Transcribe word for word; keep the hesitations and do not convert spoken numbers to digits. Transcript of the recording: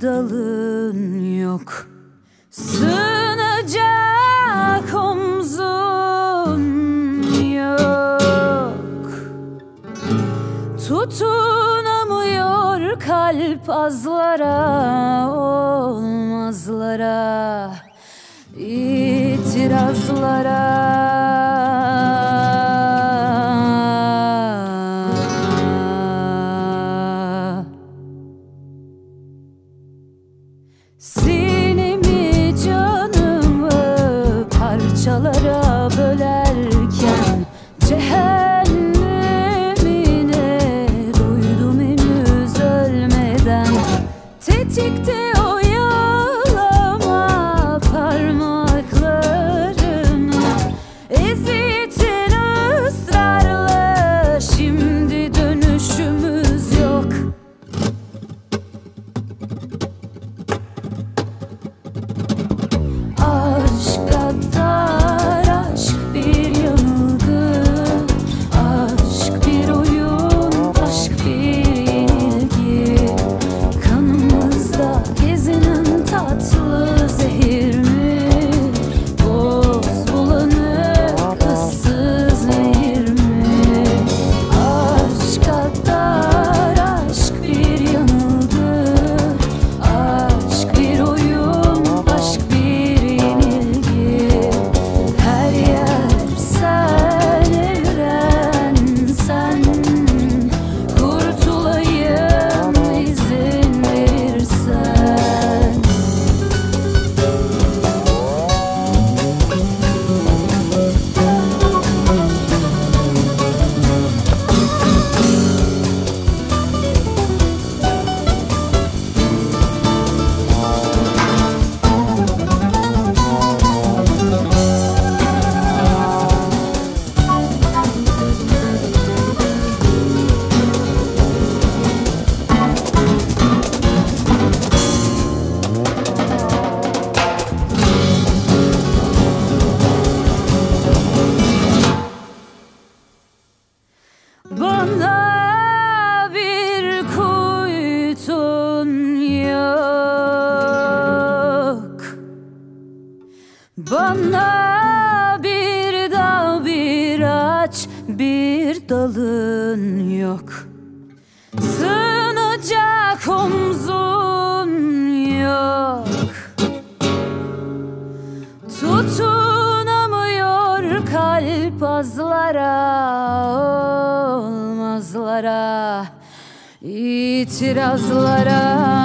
dalın yok. Sığınacak omzun yok. Tutunamıyor kalp azlara, olmazlara, itirazlara. Sinemi canımı parçalara bölerken cehennemine doydum henüz ölmeden. Tetikte oyalama parmaklarını, ezitin ısrarla, şimdi dönüşümüz yok. Aşk kadar aşk bir yanılgı, aşk bir oyun, aşk bir yenilgi. Kanımızda gezinen tatlı zehir mi, boz bulanık ıssız nehir mi? Aşk kadar aşk bir yanılgı, aşk bir oyun, aşk bir yenilgi. Her yer sen, evren sen, kurtulayım izin verirsen. Bana bir kuytun yok, bana bir dal, bir ağaç, bir dalın yok. Sığınacak omzun yok. Tutunamıyor kalp azlara, olmazlara, itirazlara.